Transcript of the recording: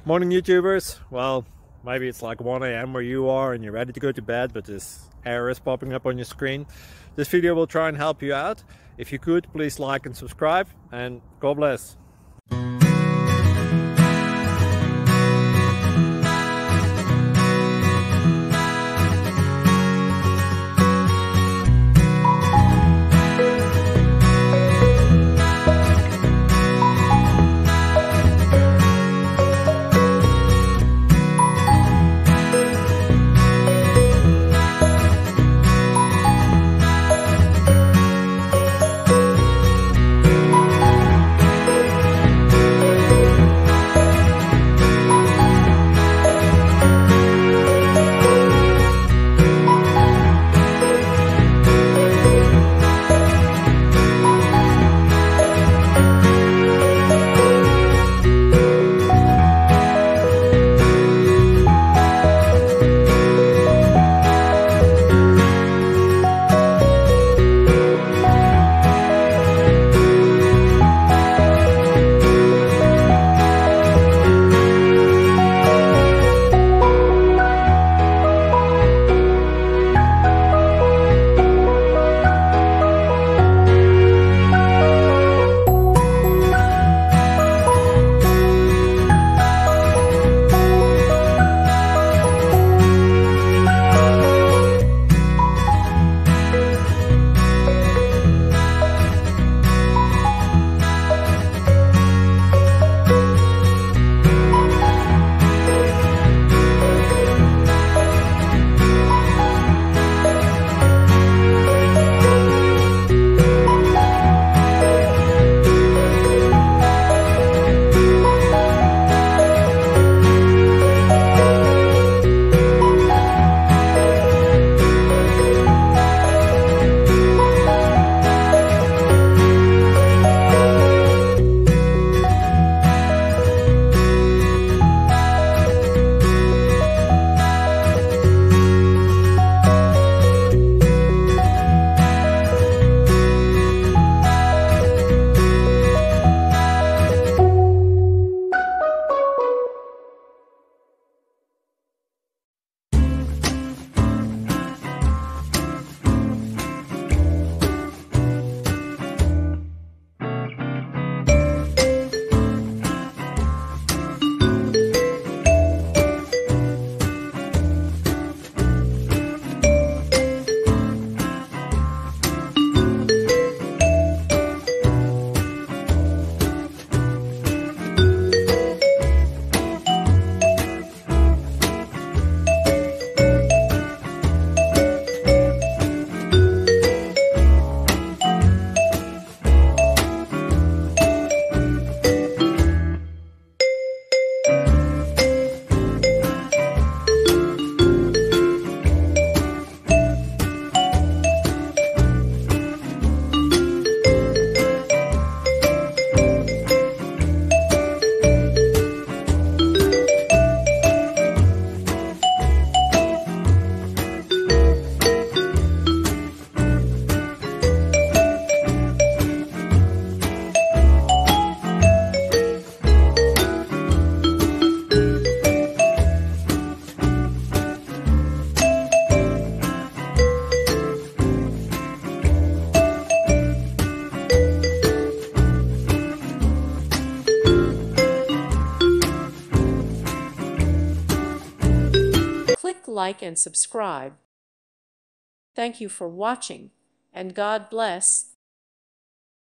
Morning YouTubers. Well, maybe it's like 1 a.m. where you are and you're ready to go to bed, but this error is popping up on your screen. This video will try and help you out. If you could, please like and subscribe, and God bless. Click like and subscribe. Thank you for watching, and God bless.